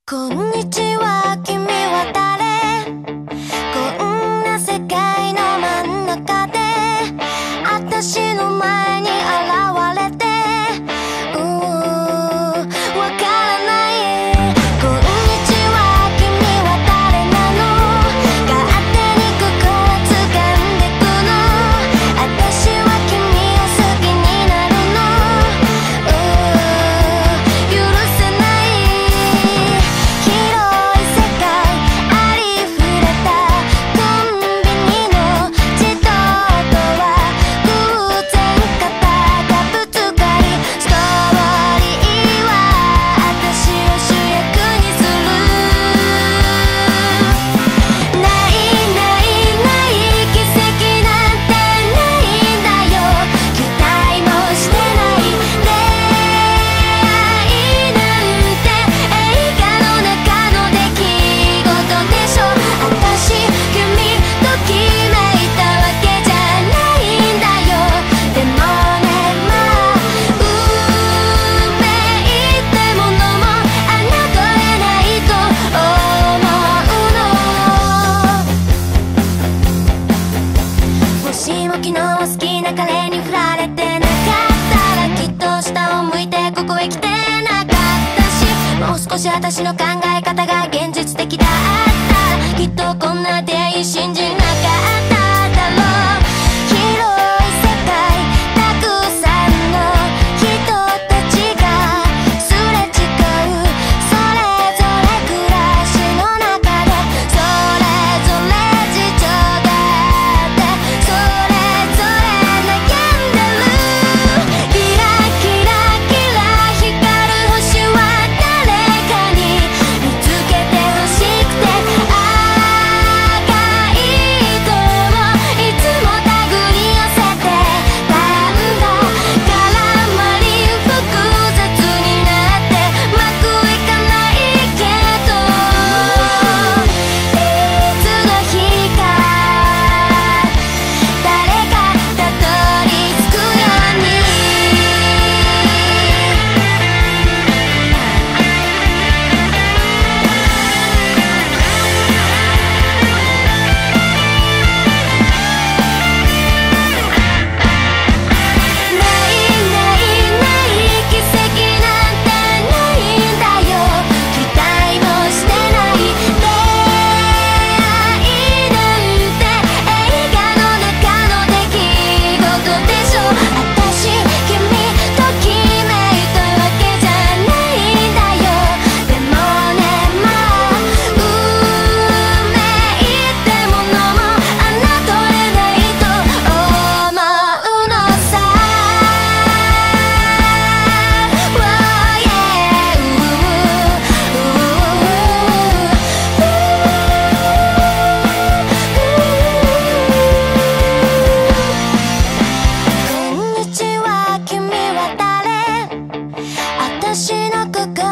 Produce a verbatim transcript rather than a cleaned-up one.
こんにちは、君は誰？こんな世界の真ん中で私の前に現れて、うーん、わからない。こんにちは、君は誰なの？勝手にここを掴んでくの。私は君を好きになるの。うーん、許せない。広い世界ありふれたコンビニの自動ドア、偶然肩がぶつかり、ストーリーは私を主役にする。ないないない奇跡なんてないんだよ。期待もしてない出会いなんて映画の中の出来事でしょ。私君と決めたわけじゃないんだよ。でもね、まあ運命ってものも侮れないと思うの。もしも昨日好きな彼に振られてなかったら、きっと下を向いてここへ来てなかったし、もう少し私の考え方が現実的だったら、きっとこんな出会い信じなかっただろう。広い世界たくさんの人たちがすれ違う、それぞれ暮らしの中で、それぞれ事情があって、それぞれ悩んでる。キラキラキラ光る星は誰かに見つけてほしくて、赤い糸をいつも手繰り寄せてたんだ。絡まり複雑になってうまくいかないけど、いつの日か誰かたどり着くように。ないないない奇跡なんてないんだよ。期待もしてない出会いなんて映画の中の出来事でしょ。私君と決めたわけじゃないんだよ。でもね、まあ運命ってものも侮れないと思うのさ。Oh yeah, こんにちは、君は誰？私の心